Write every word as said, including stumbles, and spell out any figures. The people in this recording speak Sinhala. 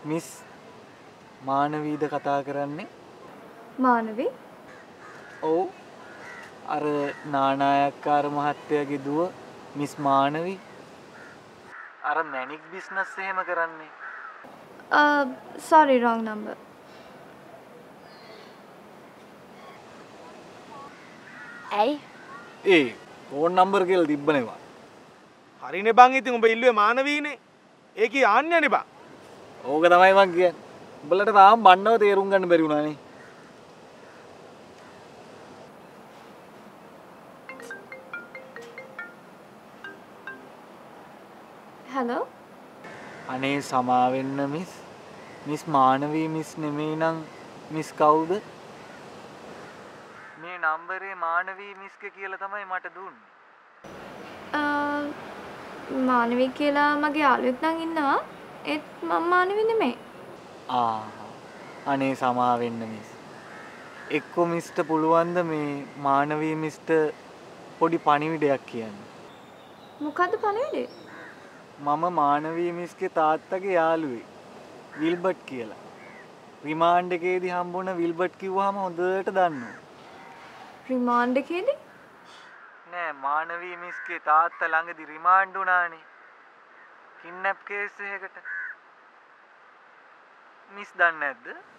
මිස් මානවීද කතා කරන්නේ? මානවී? ඔව්. අර නානායක්කාර මහත්තයාගේ දුව මිස් මානවී. අර මැනික් බිස්නස් එහෙම කරන්නේ. Uh, sorry, wrong number. ඇයි? ඒ ෆෝන් නම්බර් කියලා තිබ්බනේවා. හරිනේ බං ඉතින් උඹ ඉල්ලුවේ මානවීනේ. ඒකී ආන්නේනේ බං. ඕක තමයි මං කියන්නේ. උඹලට තාම බණ්ඩව තේරුම් ගන්න බැරි වුණානේ. Hello? අනේ සමාවෙන්න මිස්. මිස් මානවී මිස් නෙමෙයි නම් මිස් කවුද? මේ නම්බරේ මානවී මිස්ගේ කියලා තමයි මට දුන්නේ. Uh, මානවී කියලා මගේ යාළුවෙක් නම් ඉන්නවා. ඒත් මම මානවී නෙමෙයි. ආ අනේ සමාවෙන්න මිස්. එක්ක මිස්ට පුළුවන්ද මේ මානවී මිස්ට පොඩි පණිවිඩයක් කියන්න? මොකද්ද පණිවිඩය? මම මානවී මිස්ගේ තාත්තගේ යාළුවෙක්. විල්බර්ට් කියලා. රිමාන්ඩ් එකේදී හම්බුණ විල්බර්ට් කිව්වහම හොඳට දන්නවා. රිමාන්ඩ් එකේදී? නෑ මානවී මිස්ගේ තාත්තා ළඟදී රිමාන්ඩ් වුණානේ. කිඩ්නැප් කේස් එකකට. මිස් දන්නේ නැද්ද?